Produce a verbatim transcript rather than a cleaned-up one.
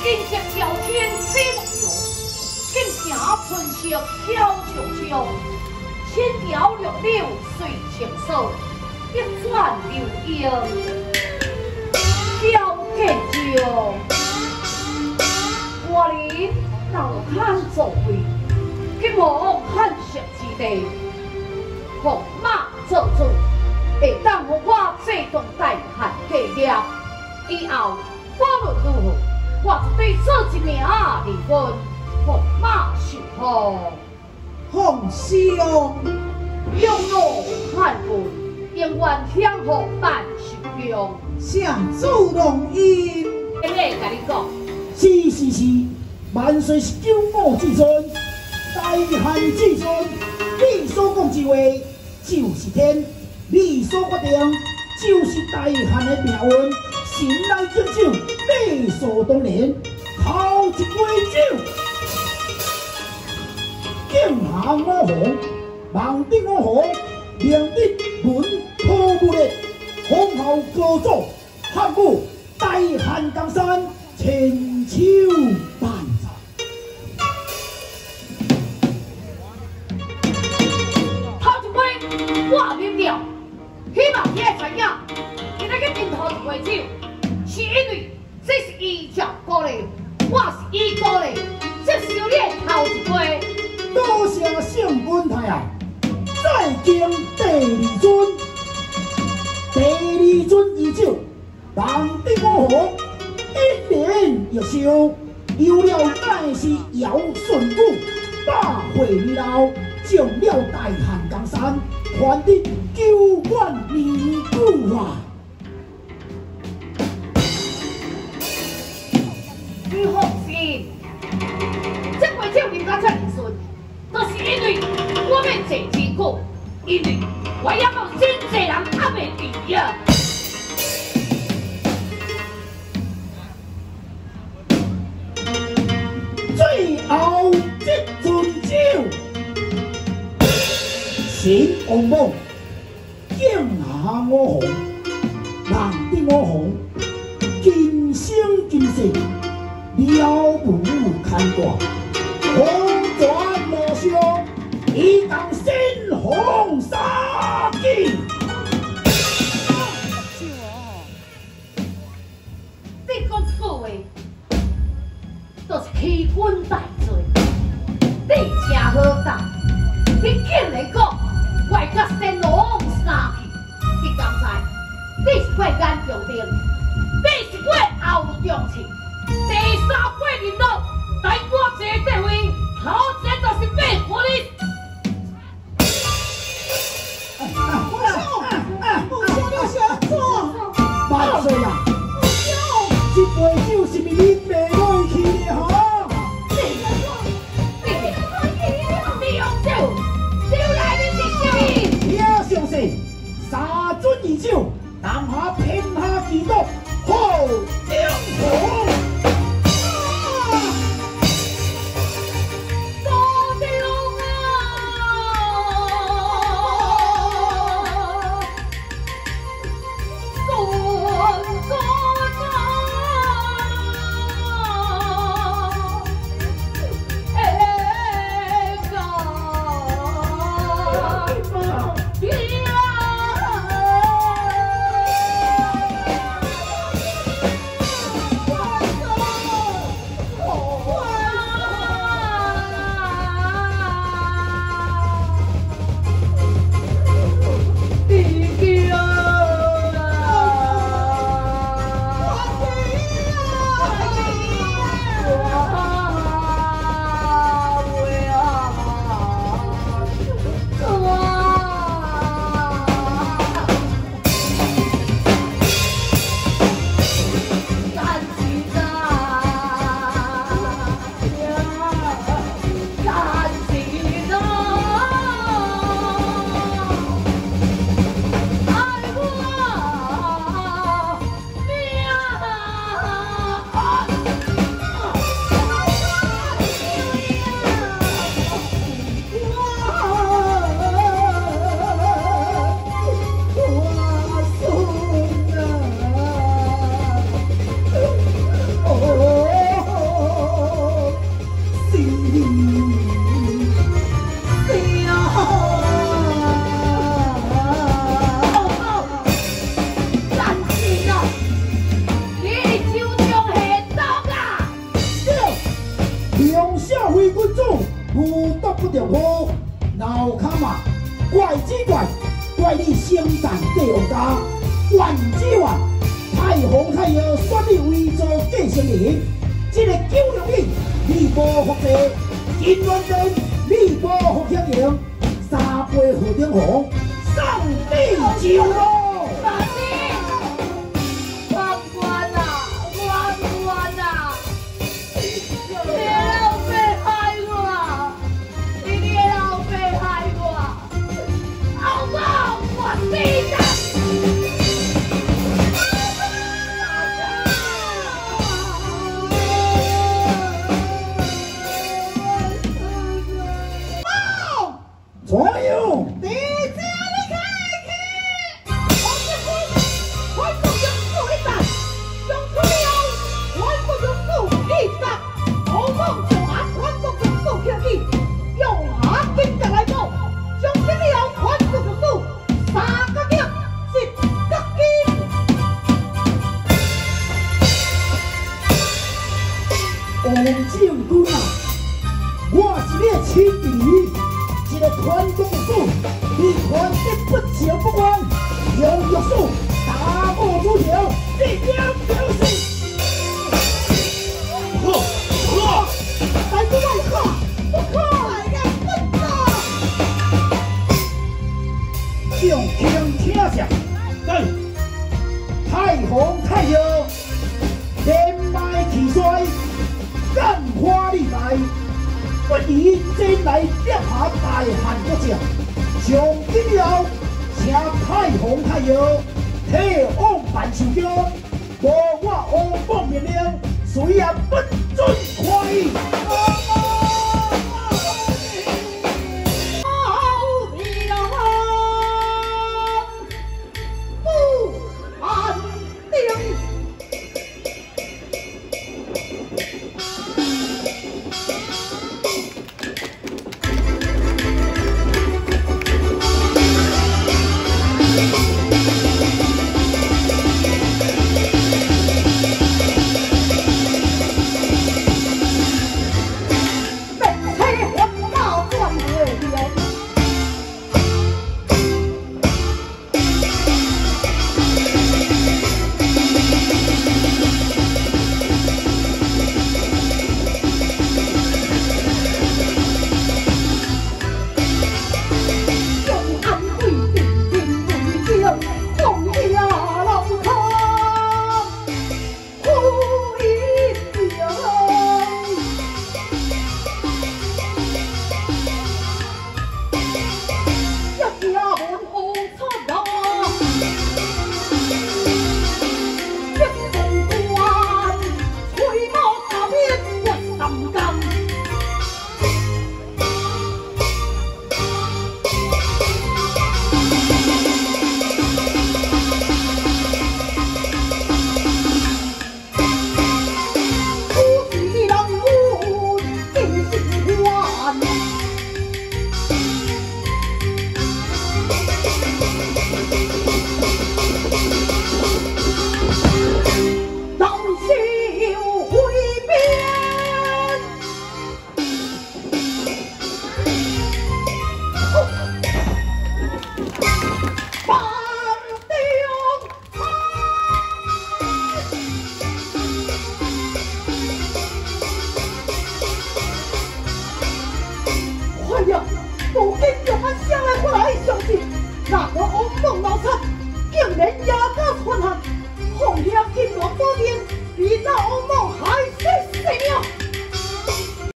金色飘天飞梦游，金城春色飘悄悄，千条绿柳随情扫，一转流莺飘见酒。我哩老汉座位，去望汉室之地，驸马做主，会当互我这栋大汉继业。以后无论如何，我就对这一名离婚，驸马受封。 皇上， 用怒汉文，永远享福但受用。 上主容易。 今日甲你讲。 是是是，万岁是九五之尊，大汉之尊。你所讲之话就是天，你所决定就是大汉的命运。神来敬酒，理所当然。头一杯酒，敬下五皇，望得五皇，良得文破木烈，皇后高祖，汉武大汉江山。千秋万载。 头一杯我饮了，希望你会知影，今仔日饮头一杯酒，是因为这是依照鼓励，我是依鼓励接受你头一杯。 多谢圣君太后，再敬第二尊，第二尊御酒，望得五皇。一年一寿，有了乃是尧舜禹，百岁以老，将了大汉江山，传得九万年久啊！ 你放心，这杯酒饮到这么顺，都是因为我要坐天国，因为我也有真济人还未离啊。 最后这樽酒，神王母敬下五皇，望得五皇，今生今世了无牵挂，红转路上，一当新红纱巾。 你讲这句话。就是欺君大罪，你真好当！你竟然讲我甲神龙生气，你刚才你是我眼中钉，你是我后中刺，第三八年路在我这地位，头前就是变活你。 皇上，皇上你想做？万岁啊！这杯酒是咪你卖落去的哈？听上世，三樽二酒，南下天下几多好英雄。 向社会君主，不得不着好，老卡嘛，怪之怪，怪你生产帝王家，怨之怨，太皇太后选你为做继承人，这个九龙印你无福地，金銮殿你无福享用，三杯贺鼎红，上帝酒咯。 左右， 弟子你开去！我是君，我不用做一战，用出了，我不用做一战。我梦就下，我不用做客气，用下经济来讲，将这了，我不用做三个点，一个金。 王将军啊，我是你的亲弟。 一个团公主，你团结不求不关，用玉树打破朱条，力量表示。 呵呵， 来不来喝？不喝， 来个笨蛋！ 上听听下， 对， 太皇太后，连麦气衰，干花利来。 不宜真来灭下大汉国家，从今以后，请太皇太后替王办受教，无我王榜命令，谁也不准怀疑。